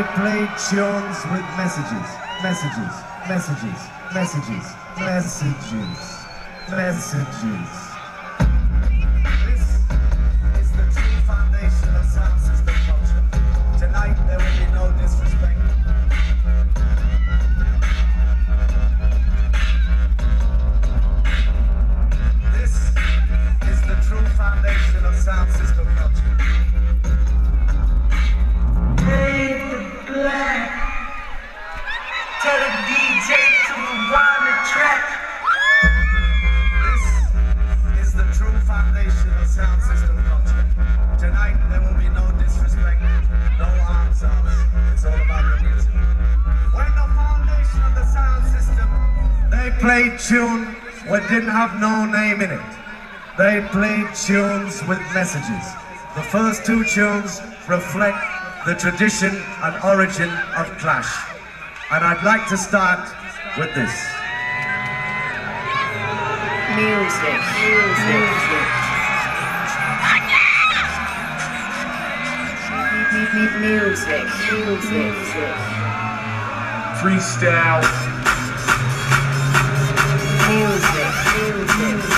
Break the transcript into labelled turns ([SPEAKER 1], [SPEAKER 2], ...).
[SPEAKER 1] They play tunes with messages, messages, messages, messages, messages, messages. This is the true foundation of sound system culture. Tonight there will be no disrespect. This is the true foundation of sound system culture.
[SPEAKER 2] Tell the DJ to rewind the track.
[SPEAKER 1] This is the true foundation of sound system culture. Tonight there will be no disrespect, no arms out. It's all about the music. When the foundation of the sound system, they played tune what didn't have no name in it. They played tunes with messages. The first two tunes reflect the tradition and origin of Clash. And I'd like to start with this.
[SPEAKER 2] Music, music, music, music,
[SPEAKER 3] Freestyle.
[SPEAKER 2] music, music.